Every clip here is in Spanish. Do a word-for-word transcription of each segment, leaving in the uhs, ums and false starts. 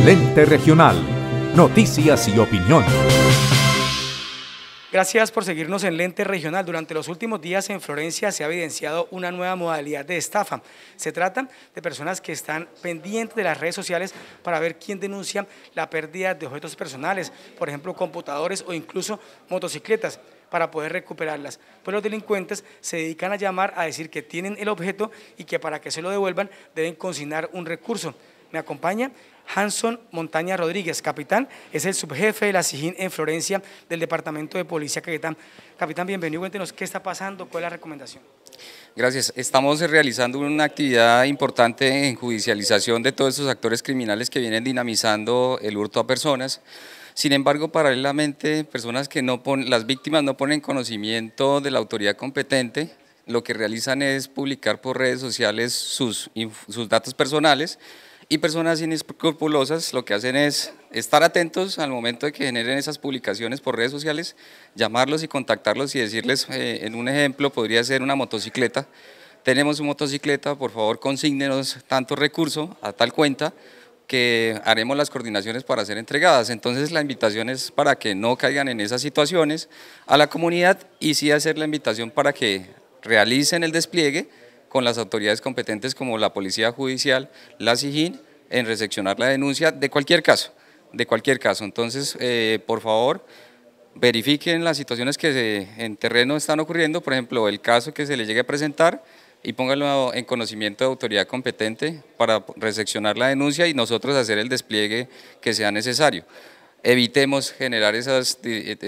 Lente Regional. Noticias y opinión. Gracias por seguirnos en Lente Regional. Durante los últimos días en Florencia se ha evidenciado una nueva modalidad de estafa. Se trata de personas que están pendientes de las redes sociales para ver quién denuncia la pérdida de objetos personales, por ejemplo computadores o incluso motocicletas, para poder recuperarlas. Pues los delincuentes se dedican a llamar a decir que tienen el objeto y que para que se lo devuelvan deben consignar un recurso. Me acompaña Hanson Montaña Rodríguez, capitán, es el subjefe de la SIJIN en Florencia del Departamento de Policía Caquetá. Capitán, bienvenido, cuéntenos qué está pasando, cuál es la recomendación. Gracias, estamos realizando una actividad importante en judicialización de todos esos actores criminales que vienen dinamizando el hurto a personas. Sin embargo, paralelamente, personas que no ponen, las víctimas no ponen conocimiento de la autoridad competente, lo que realizan es publicar por redes sociales sus, sus datos personales. Y personas inescrupulosas lo que hacen es estar atentos al momento de que generen esas publicaciones por redes sociales, llamarlos y contactarlos y decirles, eh, en un ejemplo podría ser una motocicleta, tenemos una motocicleta, por favor consígnenos tanto recurso a tal cuenta que haremos las coordinaciones para ser entregadas. Entonces la invitación es para que no caigan en esas situaciones a la comunidad y sí hacer la invitación para que realicen el despliegue con las autoridades competentes como la Policía Judicial, la SIJIN, en recepcionar la denuncia de cualquier caso, de cualquier caso. Entonces, eh, por favor, verifiquen las situaciones que se, en terreno están ocurriendo, por ejemplo, el caso que se le llegue a presentar y pónganlo en conocimiento de autoridad competente para recepcionar la denuncia y nosotros hacer el despliegue que sea necesario. Evitemos generar esas,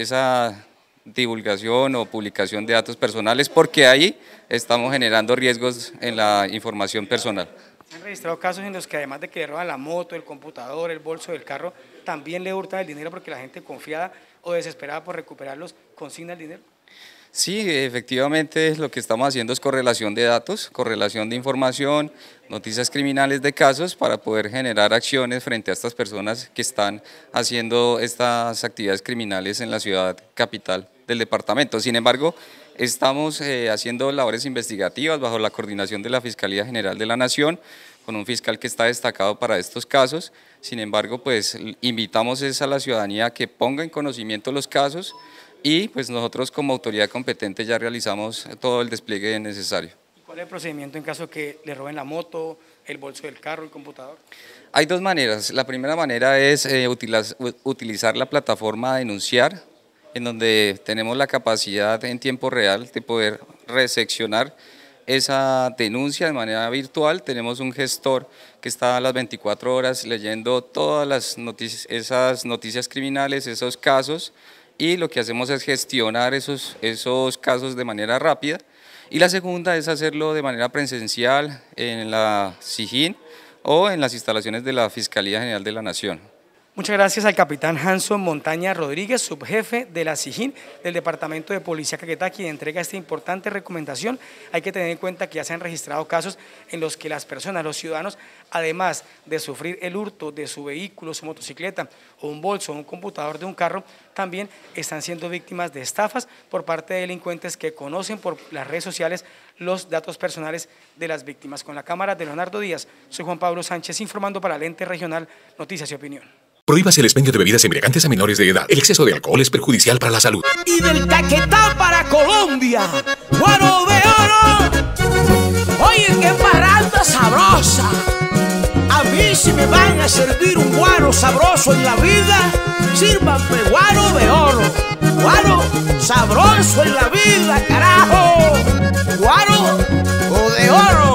esa divulgación o publicación de datos personales porque ahí estamos generando riesgos en la información personal. Se han registrado casos en los que además de que le roban la moto, el computador, el bolso del carro, también le hurtan el dinero porque la gente confiada o desesperada por recuperarlos consigna el dinero. Sí, efectivamente lo que estamos haciendo es correlación de datos, correlación de información, noticias criminales de casos para poder generar acciones frente a estas personas que están haciendo estas actividades criminales en la ciudad capital del departamento. Sin embargo, estamos eh, haciendo labores investigativas bajo la coordinación de la Fiscalía General de la Nación, con un fiscal que está destacado para estos casos. Sin embargo, pues invitamos a la ciudadanía a que ponga en conocimiento los casos y pues nosotros como autoridad competente ya realizamos todo el despliegue necesario. ¿Cuál es el procedimiento en caso que le roben la moto, el bolso del carro, el computador? Hay dos maneras. La primera manera es eh, utilizar, utilizar la plataforma Denunciar, en donde tenemos la capacidad en tiempo real de poder recepcionar esa denuncia de manera virtual. Tenemos un gestor que está a las veinticuatro horas leyendo todas las noticias, esas noticias criminales, esos casos, y lo que hacemos es gestionar esos, esos casos de manera rápida. Y la segunda es hacerlo de manera presencial en la SIJIN o en las instalaciones de la Fiscalía General de la Nación. Muchas gracias al capitán Hanson Montaña Rodríguez, subjefe de la SIJIN del Departamento de Policía Caquetá, quien entrega esta importante recomendación. Hay que tener en cuenta que ya se han registrado casos en los que las personas, los ciudadanos, además de sufrir el hurto de su vehículo, su motocicleta o un bolso o un computador de un carro, también están siendo víctimas de estafas por parte de delincuentes que conocen por las redes sociales los datos personales de las víctimas. Con la cámara de Leonardo Díaz, soy Juan Pablo Sánchez informando para Lente Regional, Noticias y Opinión. Prohíbase el expendio de bebidas embriagantes a menores de edad. El exceso de alcohol es perjudicial para la salud. Y del Caquetá para Colombia, Guaro de Oro. Oye, qué parranda sabrosa. A mí si me van a servir un guaro sabroso en la vida, sírvanme guaro de oro. Guaro sabroso en la vida, carajo. Guaro o de oro.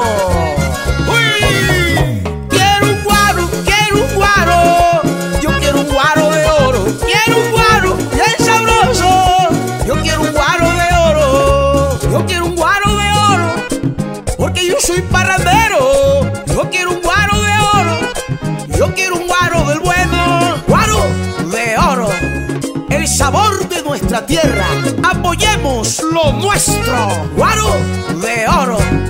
Uy, quiero un guaro, quiero un guaro. Guaro de oro, quiero un guaro bien sabroso. Yo quiero un guaro de oro, yo quiero un guaro de oro, porque yo soy parrandero. Yo quiero un guaro de oro, yo quiero un guaro del bueno. Guaro de oro, el sabor de nuestra tierra. Apoyemos lo nuestro. Guaro de oro.